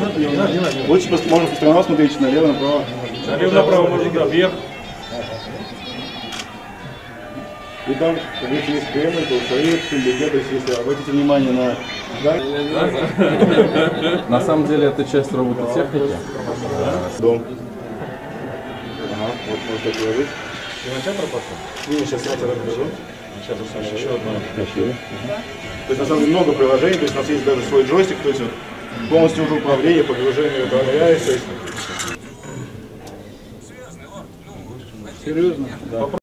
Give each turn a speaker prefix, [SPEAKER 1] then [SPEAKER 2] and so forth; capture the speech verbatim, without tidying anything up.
[SPEAKER 1] Лучше можно по сторонам смотреть, налево, направо.
[SPEAKER 2] Налево, направо можно, да, вверх.
[SPEAKER 1] И там, если есть Кремль, то свои символики, то есть если обратите внимание на...
[SPEAKER 3] На самом деле это часть робототехники.
[SPEAKER 1] Дом. Ага, вот можно так положить.
[SPEAKER 2] Кинотеатр пошел?
[SPEAKER 1] Не, сейчас я это расскажу.
[SPEAKER 2] Сейчас еще одно.
[SPEAKER 1] То есть на самом деле много приложений, то есть у нас есть даже свой джойстик, то есть вот, полностью уже управление, погружение управляется. То есть...
[SPEAKER 2] Серьезно?
[SPEAKER 1] Да.